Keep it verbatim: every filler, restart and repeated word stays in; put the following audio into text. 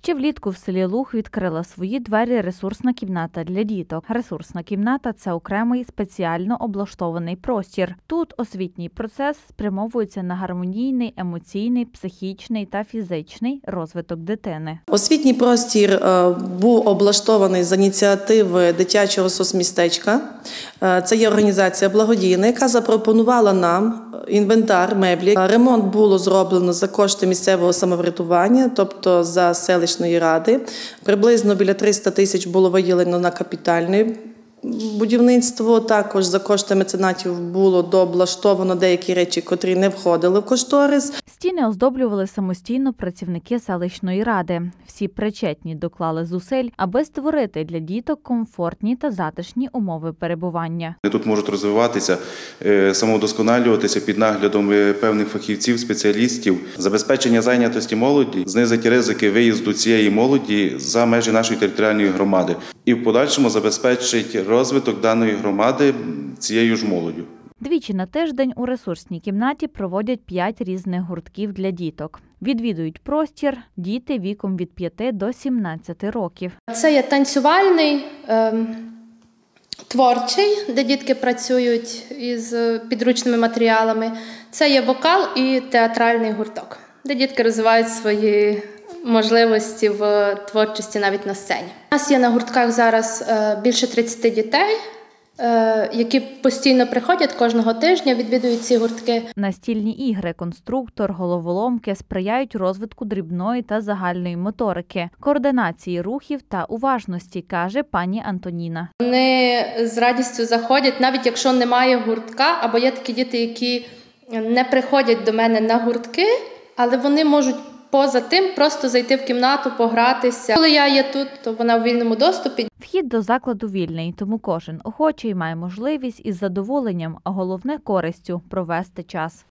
Ще влітку в селі Луг відкрила свої двері ресурсна кімната для діток. Ресурсна кімната – це окремий спеціально облаштований простір. Тут освітній процес спрямовується на гармонійний, емоційний, психічний та фізичний розвиток дитини. Освітній простір був облаштований з ініціативи дитячого соцмістечка. Це є організація благодійна, яка запропонувала нам інвентар, меблі. Ремонт було зроблено за кошти місцевого самоврядування, тобто за селищної ради. Приблизно біля триста тисяч було виділено на капітальне будівництво. Також за кошти меценатів було дооблаштовано деякі речі, котрі не входили в кошторис. Стіни оздоблювали самостійно працівники селищної ради. Всі причетні доклали зусиль, аби створити для діток комфортні та затишні умови перебування. Тут можуть розвиватися, самовдосконалюватися під наглядом певних фахівців, спеціалістів. Забезпечення зайнятості молоді знизить ризики виїзду цієї молоді за межі нашої територіальної громади. І в подальшому забезпечить розвиток даної громади цією ж молоддю. Двічі на тиждень у ресурсній кімнаті проводять п'ять різних гуртків для діток. Відвідують простір діти віком від п'яти до сімнадцяти років. Це є танцювальний, ем, творчий, де дітки працюють із підручними матеріалами. Це є вокал і театральний гурток, де дітки розвивають свої можливості в творчості навіть на сцені. У нас є на гуртках зараз е, більше тридцяти дітей, які постійно приходять кожного тижня, відвідують ці гуртки. Настільні ігри, конструктор, головоломки сприяють розвитку дрібної та загальної моторики, координації рухів та уважності, каже пані Антоніна. Вони з радістю заходять, навіть якщо немає гуртка, або є такі діти, які не приходять до мене на гуртки, але вони можуть поза тим просто зайти в кімнату, погратися. Коли я є тут, то вона в вільному доступі. Вхід до закладу вільний, тому кожен охочий має можливість із задоволенням, а головне – користю провести час.